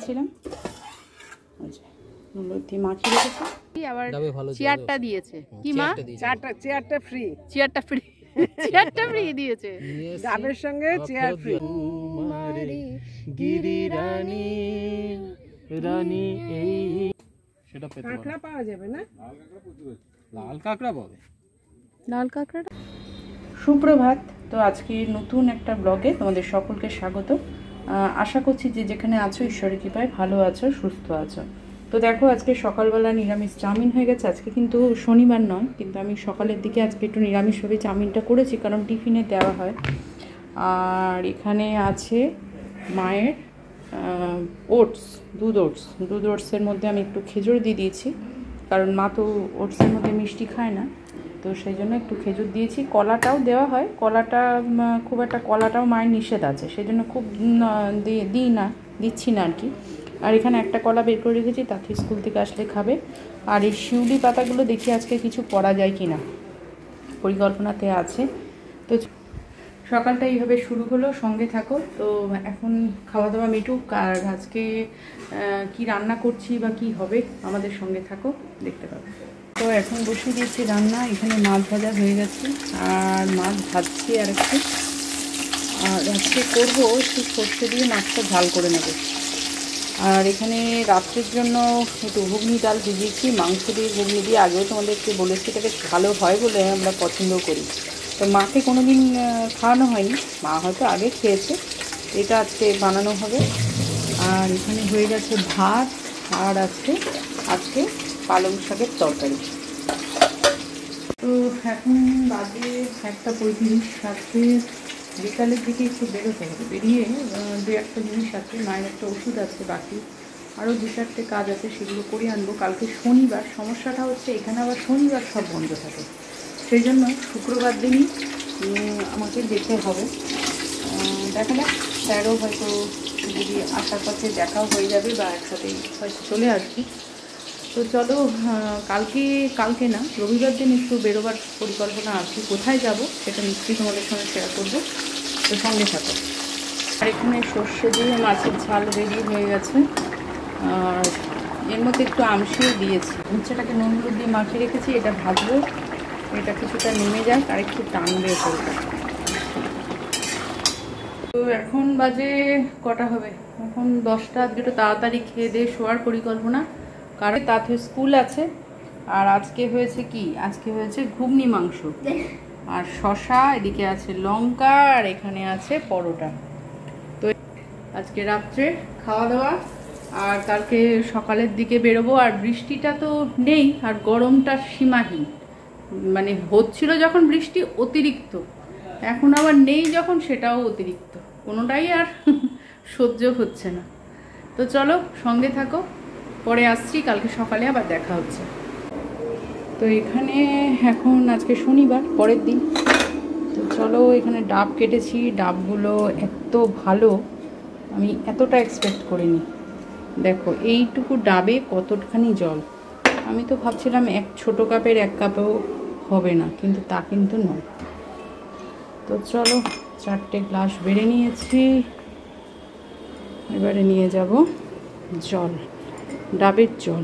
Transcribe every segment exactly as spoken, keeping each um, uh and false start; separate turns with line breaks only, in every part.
দিয়েছিলাম, নুন হলুদ দিয়ে মাখিয়ে রেখেছি। আবার চেয়ারটা দিয়েছে কি মা?
চেয়ারটা চেয়ারটা ফ্রি,
চেয়ারটা ফ্রি, চেয়ারটা ফ্রি দিয়েছে,
ডাবের সঙ্গে চেয়ার ফ্রি।
গিরি রানী রানী এই সেটা পেতে পারো।
কাঁকড়া পাওয়া যাবে না?
লাল কাঁকড়া পাবে,
লাল কাঁকড়াটা। সুপ্রভাত। তো আজকে নতুন একটা ব্লগে তোমাদের সকলকে স্বাগত। আশা করছি যে যেখানে আছো ঈশ্বরের কৃপায় ভালো আছো, সুস্থ আছো। তো দেখো আজকে সকালবেলা নিরামিষ চাউমিন হয়ে গেছে। আজকে কিন্তু শনিবার নয়, কিন্তু আমি সকালের দিকে আজকে একটু নিরামিষভাবে চাউমিনটা করেছি, কারণ টিফিনে দেওয়া হয়। আর এখানে আছে মায়ের ওটস, দুধ ওটস। দুধ ওটসের মধ্যে আমি একটু খেজুর দিয়ে দিয়েছি, কারণ মা তো ওটসের মধ্যে মিষ্টি খায় না, তো সেই জন্য একটু খেজুর দিয়েছি। কলাটাও দেওয়া হয়, কলাটা খুব একটা, কলাটাও মায়ের নিষেধ আছে, সেই জন্য খুব দিই না, দিচ্ছি না আর কি। আর এখানে একটা কলা বের করে রেখেছি, তাতে স্কুল থেকে আসলে খাবে। আর এই শিউলি পাতাগুলো দেখি আজকে কিছু করা যায় কি না, পরিকল্পনাতে আছে। তো সকালটা এইভাবে শুরু হলো, সঙ্গে থাকো। তো এখন খাওয়া দাওয়া মিটুক, আর আজকে কি রান্না করছি বা কি হবে আমাদের সঙ্গে থাকো, দেখতে পাবে। তো এখন বসিয়ে দিয়েছি রান্না। এখানে মাছ ভাজা হয়ে গেছে, আর মাছ ভাজছি আর একটু। আর আজকে করবো একটু সর্ষে দিয়ে মাছটা ঝাল করে নেব। আর এখানে রাত্রের জন্য একটু ঘুগনি ডাল ভিজিয়েছি, মাংস দিয়ে ঘুগনি দিয়ে। আগেও তোমাদেরকে বলেছি এটাকে ভালো হয় বলে আমরা পছন্দ করি। তো মাকে কোনো দিন খাওয়ানো হয়নি, মা হয়তো আগে খেয়েছে, এটা আজকে বানানো হবে। আর এখানে হয়ে গেছে ভাত, আর আছে আজকে পালং শাকের তরকারি। তো এখন বাজে একটা পঁয়ত্রিশ। আজকে বিকালের দিকে একটু বেরোতে হবে, বেরিয়ে দু একটা জিনিস আছে, মায়ের একটা ওষুধ আছে, বাকি আরও দু চারটে কাজ আছে, সেগুলো করে আনবো। কালকে শনিবার, সমস্যাটা হচ্ছে এখানে আবার শনিবার সব বন্ধ থাকে, সেই জন্য শুক্রবার দিনই আমাকে যেতে হবে। দেখা যাক, স্যারও হয়তো যদি আসার পথে দেখাও হয়ে যাবে, বা একসাথে হয়তো চলে আসবি। তো চলো, কালকে কালকে না রবিবার দিন একটু বেরোবার পরিকল্পনা আছে। কোথায় যাব সেটা নিশ্চয়ই তোমাদের সঙ্গে শেয়ার করবো, তো সঙ্গে থাকো। আর এখানে সর্ষে দিয়ে মাছের ঝাল রেডি হয়ে গেছে, আর এর মধ্যে একটু আমশিও দিয়েছি। উচ্ছেটাকে নুন হলুদ দিয়ে মাখিয়ে রেখেছি, এটা ভাজবো। এটা কিছুটা নেমে যাক, আর একটু টানবে করবো। তো এখন বাজে কটা হবে, এখন দশটা। আজকে একটু তাড়াতাড়ি খেয়ে দিয়ে শোয়ার পরিকল্পনা, কারণ তাতে স্কুল আছে। আর আজকে হয়েছে কি, আজকে হয়েছে ঘুগনি মাংস আর শশা, এদিকে আছে লঙ্কা, আর এখানে আছে পরোটা। তো আজকে রাত্রে খাওয়া দাওয়া, আর কালকে সকালের দিকে বেরোবো। আর বৃষ্টিটা তো নেই, আর গরমটা সীমাহীন, মানে হচ্ছিল যখন বৃষ্টি অতিরিক্ত, এখন আবার নেই যখন, সেটাও অতিরিক্ত, কোনোটাই আর সহ্য হচ্ছে না। তো চলো সঙ্গে থাকো, পরে আসছি, কালকে সকালে আবার দেখা হচ্ছে। তো এখানে এখন আজকে শনিবার, পরের দিন। তো চলো, এখানে ডাব কেটেছি, ডাবগুলো এত ভালো, আমি এতটা এক্সপেক্ট করিনি। দেখো এইটুকু ডাবে কতখানি জল, আমি তো ভাবছিলাম এক ছোটো কাপের এক কাপেও হবে না, কিন্তু তা কিন্তু নয়। তো চলো, চারটে গ্লাস বেড়ে নিয়েছি, এবারে নিয়ে যাব জল, ডাবের জল।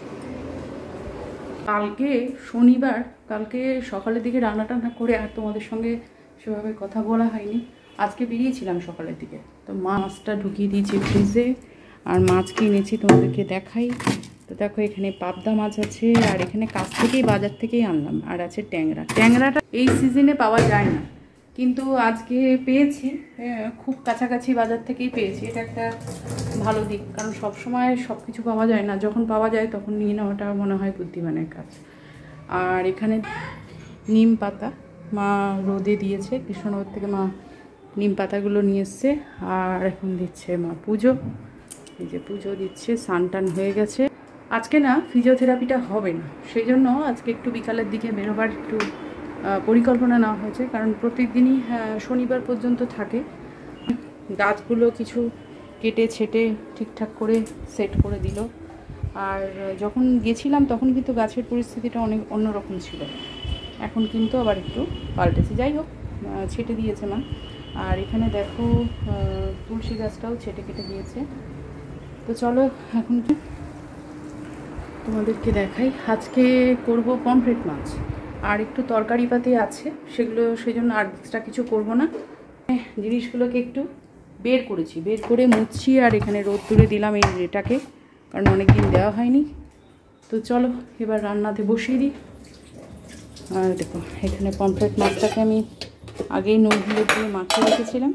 কালকে শনিবার, কালকে সকালের দিকে রান্না টান্না করে আর তোমাদের সঙ্গে সেভাবে কথা বলা হয়নি। আজকে বেরিয়েছিলাম সকালের দিকে, তো মাছটা ঢুকিয়ে দিয়েছি ফ্রিজে। আর মাছ কিনেছি, তোমাদেরকে দেখাই। তো দেখো এখানে পাবদা মাছ আছে, আর এখানে কাছ থেকেই, বাজার থেকেই আনলাম। আর আছে ট্যাংরা। ট্যাংরাটা এই সিজনে পাওয়া যায় না, কিন্তু আজকে পেয়েছি, খুব কাছাকাছি বাজার থেকেই পেয়েছি। এটা একটা ভালো দিক, কারণ সব সময় সব কিছু পাওয়া যায় না, যখন পাওয়া যায় তখন নিয়ে নেওয়াটা মনে হয় বুদ্ধিমানের কাজ। আর এখানে নিম পাতা মা রোদে দিয়েছে, কৃষ্ণনগর থেকে মা নিম পাতাগুলো নিয়ে এসছে। আর এখন দিচ্ছে মা পুজো, এই যে পুজো দিচ্ছে, স্নান টান হয়ে গেছে। আজকে না ফিজিওথেরাপিটা হবে না, সেই জন্য আজকে একটু বিকালের দিকে বেরোবার একটু পরিকল্পনা নেওয়া হয়েছে, কারণ প্রত্যেকদিনই শনিবার পর্যন্ত থাকে। গাছগুলো কিছু কেটে ছেটে ঠিকঠাক করে সেট করে দিল। আর যখন গেছিলাম তখন কিন্তু গাছের পরিস্থিতিটা অনেক অন্যরকম ছিল, এখন কিন্তু আবার একটু পাল্টেছে। যাই হোক, ছেটে দিয়েছে মা। আর এখানে দেখো তুলসী গাছটাও ছেটে কেটে দিয়েছে। তো চলো এখন তোমাদেরকে দেখাই। আজকে করব পমফ্রেট মাছ, আর একটু তরকারি পাতি আছে সেগুলো, সেই জন্য আর এক্সট্রা কিছু করব না। জিনিসগুলোকে একটু বের করেছি, বের করে মুছছি আর এখানে রোদ তুলে দিলাম এই এটাকে, কারণ অনেক দিন দেওয়া হয়নি। তো চলো এবার রান্নাতে বসিয়ে দিই। আর দেখো এখানে পমফ্রেট মাছটাকে আমি আগেই নুন হলুদ দিয়ে মাখিয়ে রেখেছিলাম,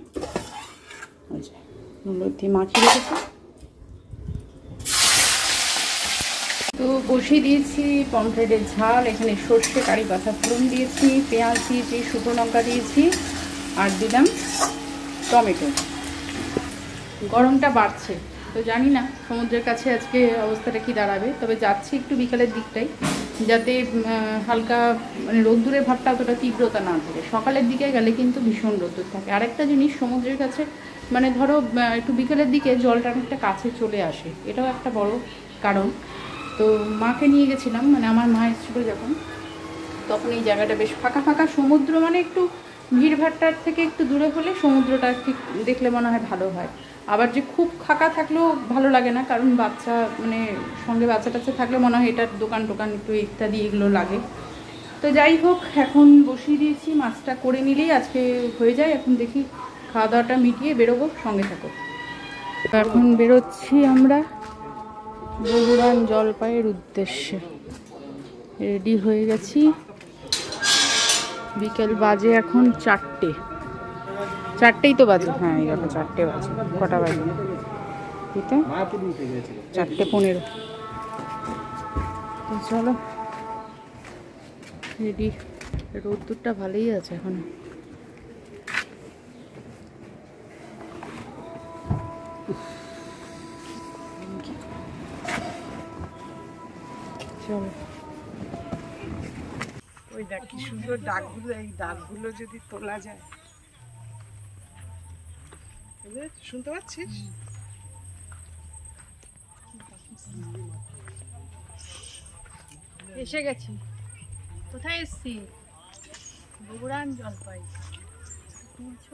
নুন হলুদ দিয়ে মাখিয়ে রেখেছি। তো বসিয়ে দিয়েছি পমফ্রেটের ঝাল। এখানে সর্ষে কারি পাতা ফোড়ন দিয়েছি, পেঁয়াজ দিয়েছি, শুকনো লঙ্কা দিয়েছি, আর দিলাম টমেটো। গরমটা বাড়ছে, তো জানি না সমুদ্রের কাছে আজকে অবস্থাটা কি দাঁড়াবে, তবে যাচ্ছি একটু বিকালের দিকটাই, যাতে হালকা মানে রোদ্দুরের ভাবটা অতটা তীব্রতা না থাকে। সকালের দিকে গেলে কিন্তু ভীষণ রোদ্দুর থাকে। আরেকটা জিনিস, সমুদ্রের কাছে মানে ধরো একটু বিকেলের দিকে জলটা অনেকটা কাছে চলে আসে, এটাও একটা বড় কারণ। তো মাকে নিয়ে গেছিলাম, মানে আমার মা এসেছিল যখন, তখন এই জায়গাটা বেশ ফাঁকা ফাঁকা, সমুদ্র মানে একটু ভিড়ভাট্টার থেকে একটু দূরে হলে সমুদ্রটা ঠিক দেখলে মনে হয় ভালো হয়। আবার যে খুব ফাঁকা থাকলেও ভালো লাগে না, কারণ বাচ্চা মানে সঙ্গে বাচ্চা টাচ্চা থাকলে মনে হয় এটার দোকান টোকান একটু ইত্যাদি এগুলো লাগে। তো যাই হোক, এখন বসিয়ে দিয়েছি, মাছটা করে নিলেই আজকে হয়ে যায়। এখন দেখি খাওয়া দাওয়াটা মিটিয়ে বেরোবো, সঙ্গে থাকো। এখন বেরোচ্ছি আমরা বগুড়ান জলপাইয়ের উদ্দেশ্যে, রেডি হয়ে গেছি। বিকেল বাজে এখন চারটে, চারটেই তো বাজে, হ্যাঁ এই দেখো চারটে বাজে। কটা বাজে? চারটে পনেরো। তো চলো রেডি। রোদ্দুরটা ভালোই আছে এখন। চলো।
ওই দেখ কি সুন্দর ডাকগুলো, এই ডাকগুলো যদি তোলা যায়, শুনতে পাচ্ছিস?
এসে গেছি। কোথায় এসছি? বগুড়ান জলপাই। তুলছো?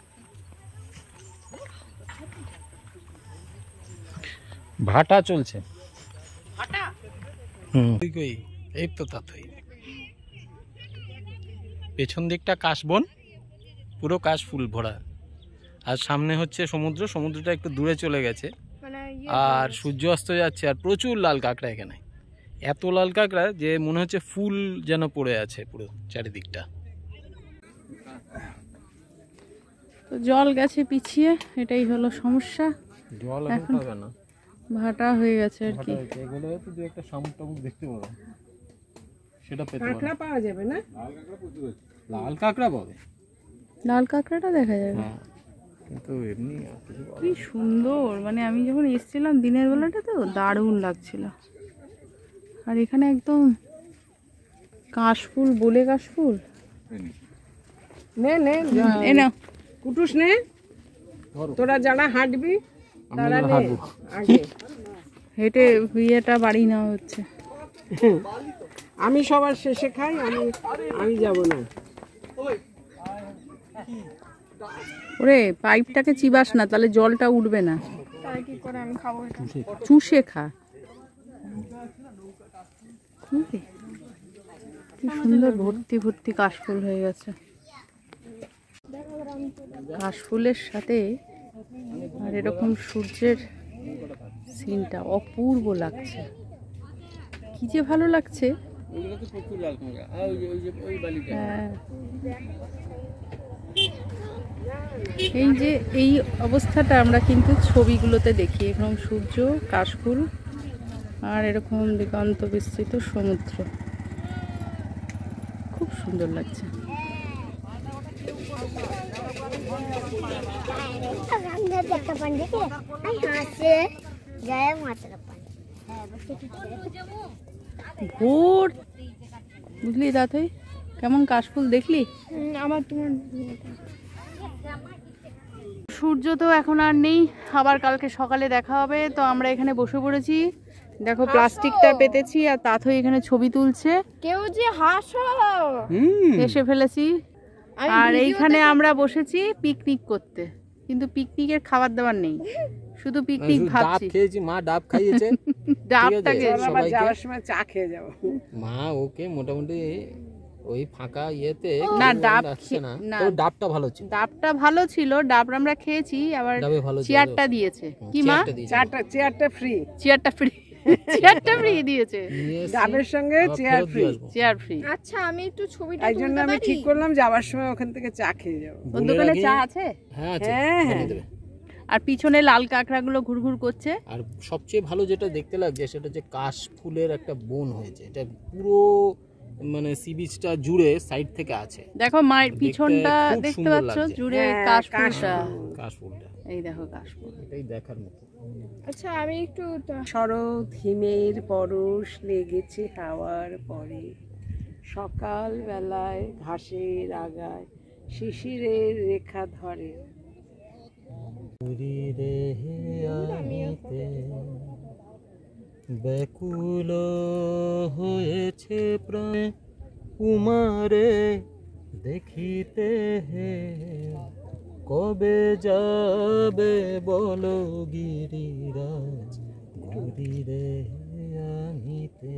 ভাটা চলছে।
ভাটা?
হুম, এই তো তাই। পেছন দিকটা কাশবন, পুরো কাশ ফুল ভরা, আর সামনে হচ্ছে সমুদ্র। সমুদ্রটা একটু দূরে চলে গেছে, আর সূর্য অস্ত যাচ্ছে, আর প্রচুর লাল কাঁকড়া এখানে। এত লাল কাঁকড়া যে মনে হচ্ছে ফুল যেন পড়ে আছে পুরো চারিদিকটা।
তো জল গেছে পিছিয়ে, এটাই হলো সমস্যা।
জল এখন পাবে না,
ভাটা হয়ে গেছে আর কি।
এগুলো তো দুই একটা শামুক টামুক দেখতে পাবো, সেটা পেতে
কাঁকড়া পাওয়া যাবে না?
লাল কাঁকড়া পাবে,
লাল কাঁকড়াটা দেখা যাবে,
কিন্তু এমনি
কি সুন্দর। মানে আমি যখন এসেছিলাম দিনের বেলাটা তো দারুণ লাগছিল। আর এখানে একদম কাশফুল, বলে কাশফুল।
নে নে
এ নাও
কুটুস নে, তোরা যারা হাঁটবি তারা নে আগে।
হেঁটে বিয়েটা বাড়ি নেওয়া হচ্ছে।
আমি সবার শেষে খাই, আমি আমি যাব না।
ওরে পাইপটাকে চিবাস না, তাহলে জলটা উঠবে না। চুষে খা। কি সুন্দর ভর্তি ভর্তি কাশফুল হয়ে গেছে। কাশফুলের সাথে আর এরকম সূর্যের সিনটা অপূর্ব লাগছে, কি যে ভালো লাগছে। হ্যাঁ, এই যে এই অবস্থাটা আমরা কিন্তু ছবিগুলোতে দেখি, এরকম সূর্য, কাশফুল, আর এরকম দিগন্ত বিস্তৃত সমুদ্র, খুব সুন্দর লাগছে। ভোর বুঝলি দাঁতে কেমন কাশফুল দেখলি?
আমার তোমার
সূর্য তো এখন আর নেই, আবার কালকে সকালে দেখা হবে। তো আমরা এখানে বসে পড়েছি, দেখো প্লাস্টিকটা পেতেছি, আর তাথই এখানে ছবি তুলছে।
কেউ যে হাসো,
এসে ফেলেছি, আর এইখানে আমরা বসেছি পিকনিক করতে, কিন্তু পিকনিকের খাবার দাবার নেই, শুধু পিকনিক
ডাব
ভাবছি।
খেয়েছি, মা ডাব খাইয়েছে।
ডাবটাকে
আবার যাওয়ার সময় চা খেয়ে যাবো।
মা ওকে মোটামুটি ওই ফাঁকা ইয়েতে
না, ডাব
আসছে না,
না।
তো ডাবটা ভালো ছিল।
ডাবটা ভালো ছিল, ডাব আমরা খেয়েছি। আবার
ডাবে ভালো ছিল।
চেয়ারটা দিয়েছে কি মা?
চেয়ারটা দিয়েছে।
চারটা চেয়ারটা ফ্রি,
চেয়ারটা ফ্রি, চেয়ারটা ফ্রি দিয়েছে।
নিয়ে এসে
ডাবের সঙ্গে
আবার
চেয়ার
ফেরত
ফ্রি।
দিয়ে আসবো।
Chair free.
আচ্ছা আমি একটু ছবিটা
তাই জন্য
তুলতে
আমি
পারি?
ঠিক করলাম যাওয়ার সময় ওখান থেকে চা খেয়ে যাবো।
ওর
বলে
দোকানে
রাখি-
চা আছে।
হ্যাঁ আছে,
হ্যাঁ, হ্যাঁ।
বানিয়ে দেবে।
আর পিছনে লাল কাঁকড়াগুলো ঘুরঘুর করছে।
আর সবচেয়ে ভালো যেটা দেখতে লাগছে সেটা হচ্ছে কাশ ফুলের একটা বন হয়েছে, এটা পুরো মানে সি বিচটা জুড়ে সাইড থেকে আছে।
দেখো মায়ের
দেখতে
পিছনটা
খুব
দেখতে
সুন্দর
পাচ্ছ
লাগছে।
জুড়ে
হ্যাঁ,
কাশফুলটা।
কাশ ফুলটা
এই দেখো কাশফুল।
এটাই দেখার মতো।
আচ্ছা আমি একটু
শরৎ হিমের পরশ লেগেছে হাওয়ার পরে, সকাল বেলায় ঘাসের আগায় শিশিরের রেখা ধরে।
ব্যাকুল হয়েছে প্রায় উমারে দেখিতে, হে কবে যাবে বলো গিরিরাজ গৌরীরে আনিতে।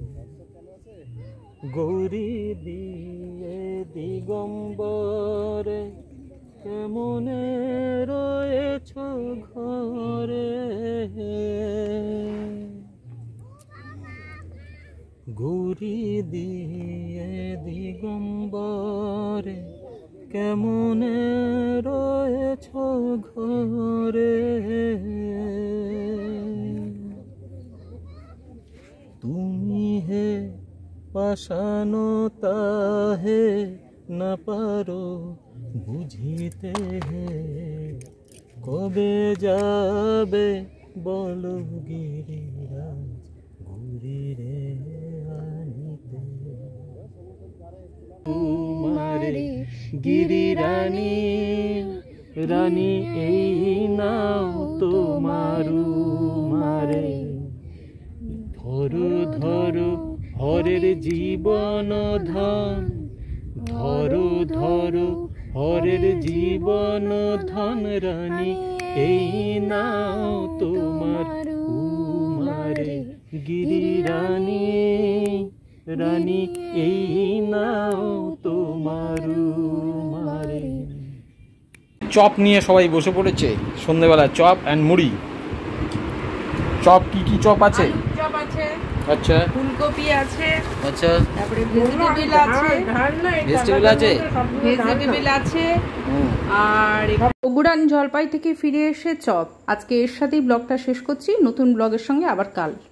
গৌরী দিয়ে দিগম্বরে কেমনে রয়েছ ঘরে, গৌরী দিয়ে দিগম্বরে কেমনে রয়েছ ঘরে। তুমি হে পাষাণতা হে না পারো বুঝিতে, হে কবে যাবে বলো গিরিরাজ গৌরীরে আনিতে। তোমারে গিরিরানী রানী এই নাও তোমারু মারে, ধরো ধরো হরের জীবন ধন, ধরো ধরো হরের জীবন ধন রানী এই নাও তোমার উমারে। গিরি রানী রানী এই নাও তোমার উমারে। চপ নিয়ে সবাই বসে পড়েছে সন্ধ্যেবেলা, চপ অ্যান্ড মুড়ি। চপ কি কি চপ আছে?
চপ আছে,
আচ্ছা
ফুলকপি আছে,
আচ্ছা
তারপরে ভেজিটেবিল আছে,
ভেজিটেবল আছে।
ভেজিটেবিল আছে। আর বগুড়ান জলপাই থেকে ফিরে এসে চপ। আজকে এর সাথেই ব্লগটা শেষ করছি, নতুন ব্লগের সঙ্গে আবার কাল।